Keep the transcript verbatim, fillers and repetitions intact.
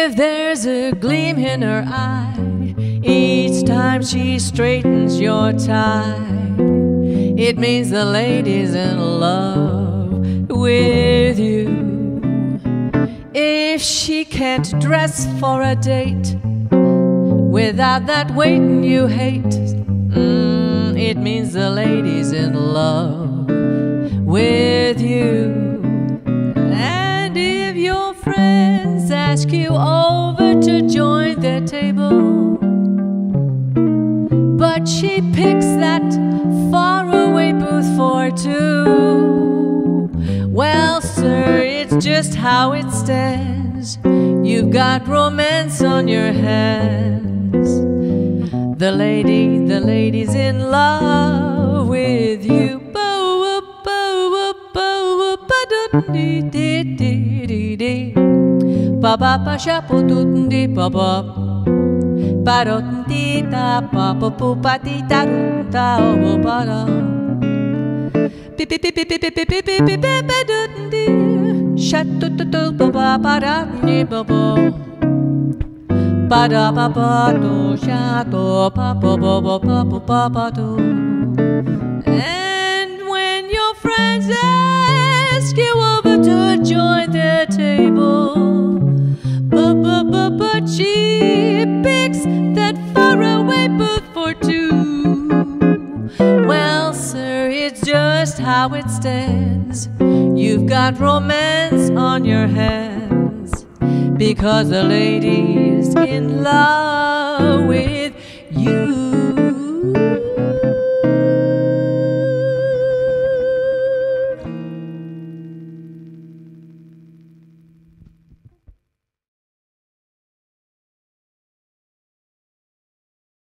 If there's a gleam in her eye each time she straightens your tie, it means the lady's in love with you. If she can't dress for a date without that waiting you hate, mm, it means the lady's in love with you. And if your friends ask you over to join their table, but she picks that faraway booth for two, well, sir, it's just how it stands. You've got romance on your hands. The lady, the lady's in love with you. Ba ba ba sha po tu di ba ba ba do di da ba ba bu ba di da da o ba da bi bi bi bi bi bi bi bi bi bi ba do di sha tu tu tu ba ba ba da di ba ba ba da ba ba do sha do ba ba ba ba ba ba ba do. And when your friends ask you over to join their table, but, but, but, but she picks that faraway booth for two, well, sir, it's just how it stands. You've got romance on your hands, because the lady's in love with